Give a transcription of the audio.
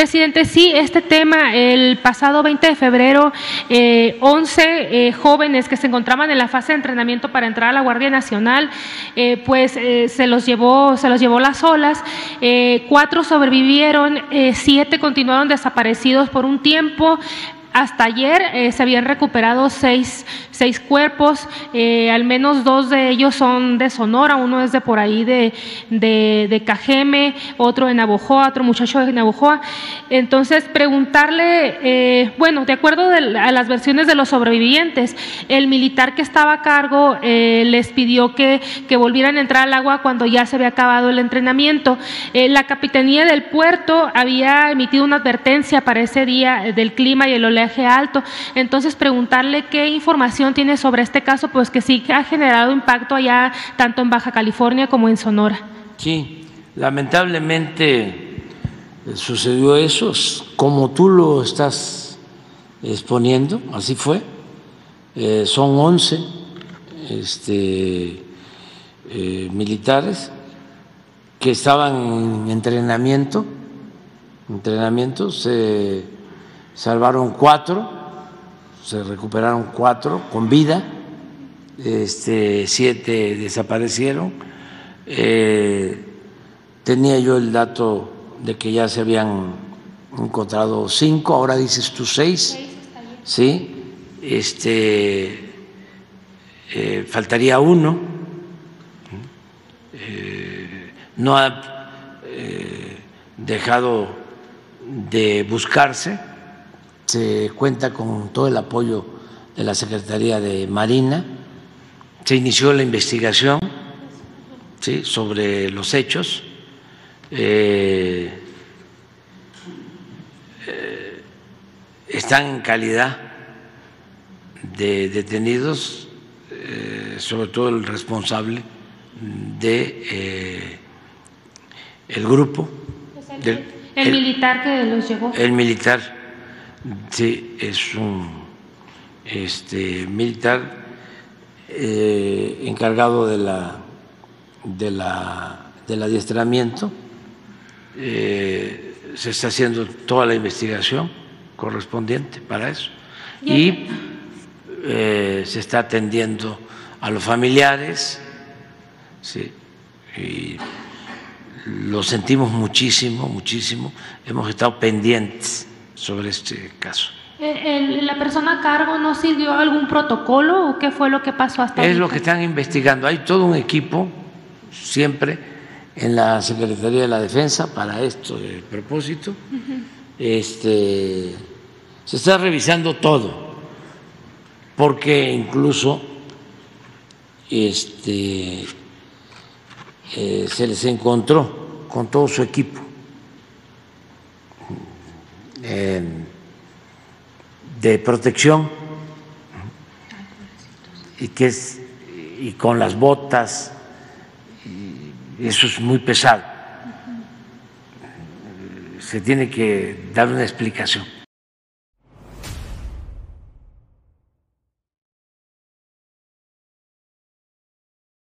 Presidente, sí, este tema, el pasado 20 de febrero, 11 jóvenes que se encontraban en la fase de entrenamiento para entrar a la Guardia Nacional, se los llevó las olas, 4 sobrevivieron, 7 continuaron desaparecidos por un tiempo. Hasta ayer se habían recuperado 6 cuerpos, al menos 2 de ellos son de Sonora, uno es de por ahí de Cajeme, otro de Navojoa, otro muchacho de Navojoa. Entonces, preguntarle, de acuerdo a las versiones de los sobrevivientes, el militar que estaba a cargo les pidió que volvieran a entrar al agua cuando ya se había acabado el entrenamiento. La Capitanía del Puerto había emitido una advertencia para ese día del clima y el oleaje alto. Entonces, preguntarle qué información tiene sobre este caso, pues que sí ha generado impacto allá tanto en Baja California como en Sonora. Sí, lamentablemente sucedió eso, como tú lo estás exponiendo, así fue. Son 11 militares que estaban en entrenamiento, se salvaron 4, se recuperaron 4 con vida, 7 desaparecieron. Tenía yo el dato de que ya se habían encontrado 5, ahora dices tú 6, ¿sí? Faltaría 1, no ha dejado de buscarse. Se cuenta con todo el apoyo de la Secretaría de Marina, se inició la investigación, ¿sí?, sobre los hechos. Están en calidad de detenidos, sobre todo el responsable de el grupo. El militar que los llevó. El militar. Sí, es un militar encargado del adiestramiento. Se está haciendo toda la investigación correspondiente para eso y se está atendiendo a los familiares, sí, y lo sentimos muchísimo, hemos estado pendientes sobre este caso. ¿La persona a cargo no siguió algún protocolo o qué fue lo que pasó hasta ahora? Es lo que están investigando. Hay todo un equipo siempre en la Secretaría de la Defensa para esto de propósito. Se está revisando todo, porque incluso se les encontró con todo su equipo de protección y con las botas, y eso es muy pesado. Se tiene que dar una explicación.